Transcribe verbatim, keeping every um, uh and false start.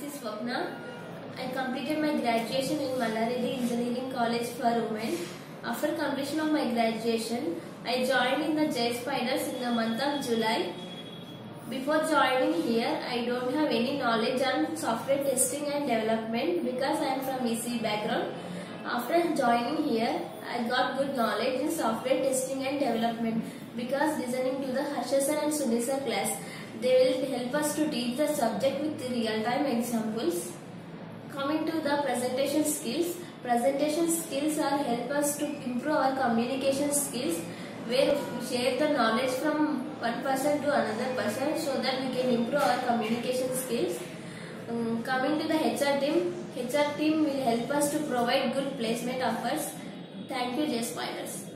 is Swapna. I completed my graduation in Mallareddy Engineering College for Women. After completion of my graduation, I joined in the J Spiders in the month of July. Before joining here, I don't have any knowledge on software testing and development because I am from E C background. After joining here, I got good knowledge in software testing and development because listening to the Harsha sir and Sunil sir class, they will help us to teach the subject with real-time examples. Coming to the presentation skills, presentation skills are help us to improve our communication skills, where we share the knowledge from one person to another person so that we can improve our communication skills. Um, coming to the H R team, H R team will help us to provide good placement offers. Thank you, J Spiders.